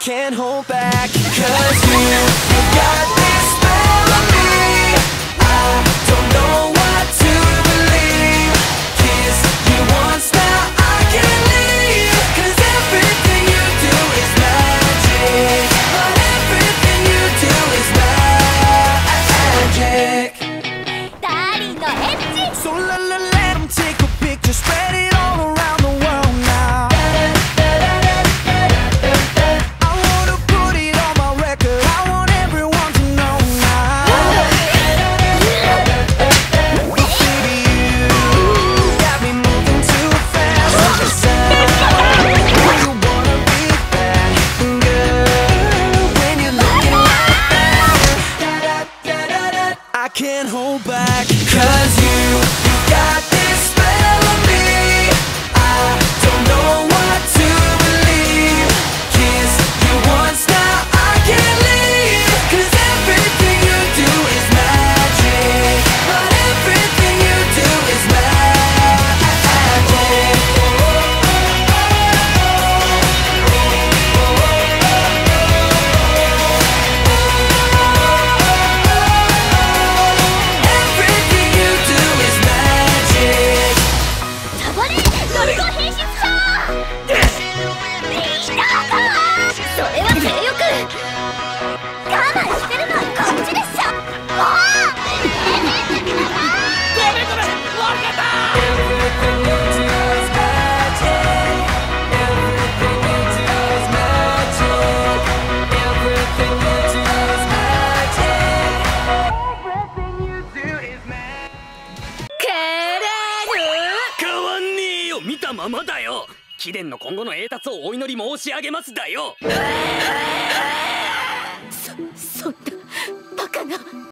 can't hold back. 'Cause you got this spell on me. I don't know what to believe. Kiss you once, now I can't leave. 'Cause everything you do is magic. But everything you do is magic. So let 'em take a picture, spread it all around the world now. I wanna put it on my record, I want everyone to know now. But baby, you got me moving too fast. You wanna be bad, girl, when you're looking like that. I can't hold back. 'Cause you got this spell on me. I don't know what to believe. Kiss you once, now I can't leave. 'Cause everything you do is magic. But everything you do is magic. Everything you do is magic. ドルゴ変身者それは性欲我慢してるのはこっちでしょ。もう Everything you do is magic. Everything you do is magic. Everything you do is magic. Everything you do is magic. 変わんねえよ、見たままだよ。貴殿の今後の栄達をお祈り申し上げますだよ。 そんなバカな。